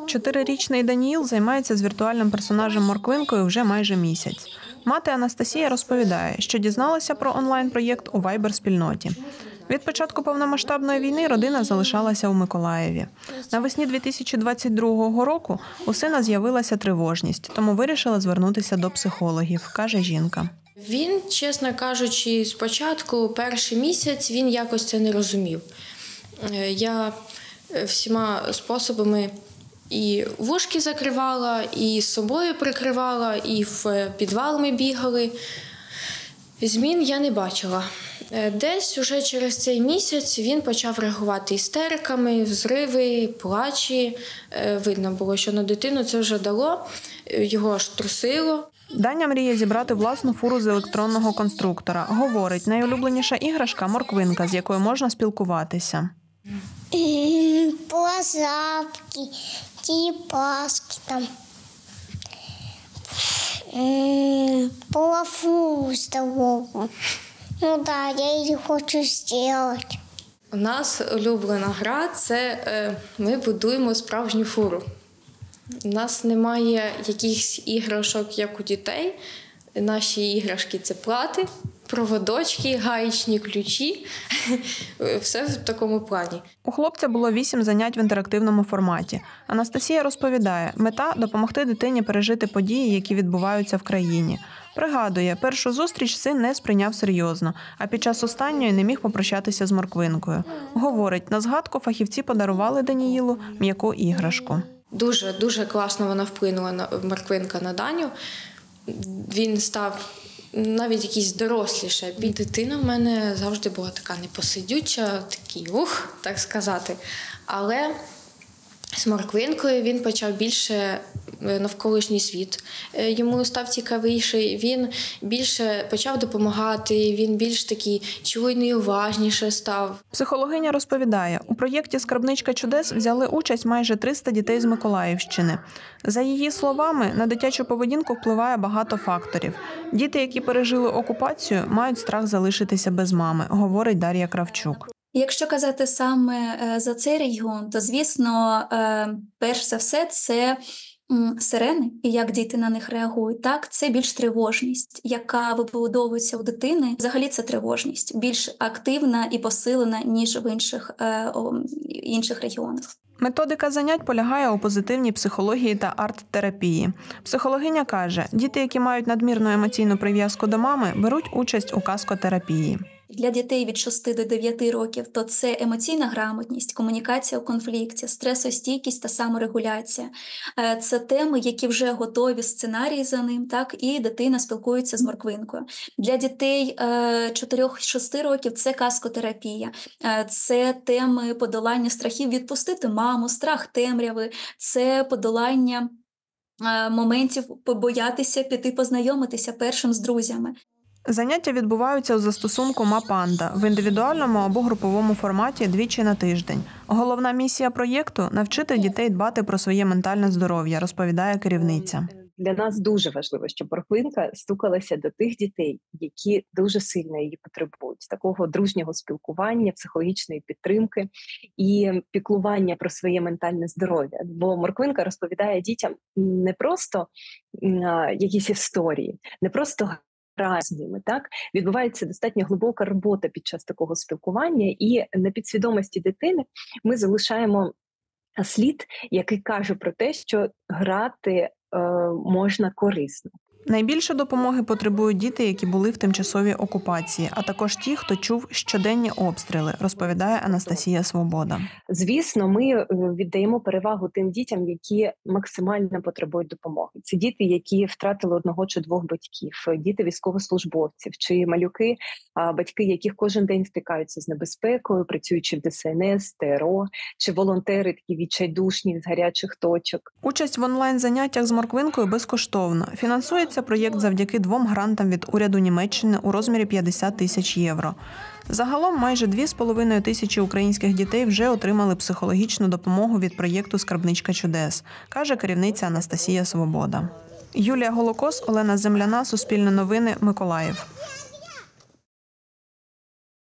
4-річний Даніїл займається з віртуальним персонажем Морквинкою вже майже місяць. Мати Анастасія розповідає, що дізналася про онлайн-проєкт у Viber-спільноті. Від початку повномасштабної війни родина залишалася у Миколаєві. Навесні 2022 року у сина з'явилася тривожність, тому вирішила звернутися до психологів, каже жінка. Він, чесно кажучи, спочатку, перший місяць, він якось це не розумів. Я всіма способами і вушки закривала, і з собою прикривала, і в підвал ми бігали. Змін я не бачила. Десь уже через цей місяць він почав реагувати істериками, взриви, плачі. Видно було, що на дитину це вже дало, його аж трусило. Даня мріє зібрати власну фуру з електронного конструктора. Говорить, найулюбленіша іграшка – морквинка, з якою можна спілкуватися. Лазапки, тіпаски там. Полафу здорову. Ну да, я її хочу зробити. У нас улюблена гра – це ми будуємо справжню фуру. У нас немає якихось іграшок, як у дітей. Наші іграшки – це плати, проводочки, гаєчні ключі. Все в такому плані. У хлопця було 8 занять в інтерактивному форматі. Анастасія розповідає, мета – допомогти дитині пережити події, які відбуваються в країні. Пригадує, першу зустріч син не сприйняв серйозно, а під час останньої не міг попрощатися з морквинкою. Говорить, на згадку фахівці подарували Даніїлу м'яку іграшку. Дуже класно вона вплинула, морквинка, на Даню. Він став навіть якийсь доросліше. Дитина в мене завжди була така непосидюча, такий так сказати. Але з морквинкою він почав більше навколишній світ. Йому став цікавіший, він більше почав допомагати, він більш такий чуйний, уважніше став. Психологиня розповідає, у проєкті «Скарбничка чудес» взяли участь майже 300 дітей з Миколаївщини. За її словами, на дитячу поведінку впливає багато факторів. Діти, які пережили окупацію, мають страх залишитися без мами, говорить Дар'я Кравчук. Якщо казати саме за цей регіон, то, звісно, перш за все, це сирени і як діти на них реагують. Так, це більш тривожність, яка вибудовується у дитини. Взагалі це тривожність, більш активна і посилена, ніж в інших регіонах. Методика занять полягає у позитивній психології та арт-терапії. Психологиня каже, діти, які мають надмірну емоційну прив'язку до мами, беруть участь у казкотерапії. Для дітей від 6 до 9 років то це емоційна грамотність, комунікація у конфлікті, стресостійкість та саморегуляція. Це теми, які вже готові сценарії за ним, так, і дитина спілкується з морквинкою. Для дітей 4-6 років це казкотерапія, це теми подолання страхів, відпустити маму, страх темряви, це подолання моментів побоятися піти познайомитися першим з друзями. Заняття відбуваються у застосунку «Мапанда» в індивідуальному або груповому форматі двічі на тиждень. Головна місія проєкту – навчити дітей дбати про своє ментальне здоров'я, розповідає керівниця. Для нас дуже важливо, щоб морквинка стукалася до тих дітей, які дуже сильно її потребують. Такого дружнього спілкування, психологічної підтримки і піклування про своє ментальне здоров'я. Бо морквинка розповідає дітям не просто якісь історії, не просто з ними, так? Відбувається достатньо глибока робота під час такого спілкування, і на підсвідомості дитини ми залишаємо слід, який каже про те, що грати можна корисно. Найбільше допомоги потребують діти, які були в тимчасовій окупації, а також ті, хто чув щоденні обстріли, розповідає Анастасія Свобода. Звісно, ми віддаємо перевагу тим дітям, які максимально потребують допомоги. Це діти, які втратили одного чи двох батьків, діти військовослужбовців, чи малюки, батьки, яких кожен день стикаються з небезпекою, працюючи в ДСНС, ТРО, чи волонтери такі відчайдушні з гарячих точок. Участь в онлайн-заняттях з морквинкою безкоштовна. Фінансується проєкт завдяки 2 грантам від уряду Німеччини у розмірі 50 тисяч євро. Загалом майже 2,5 тисячі українських дітей вже отримали психологічну допомогу від проєкту «Скарбничка чудес», каже керівниця Анастасія Свобода. Юлія Голокос, Олена Земляна, Суспільне новини, Миколаїв.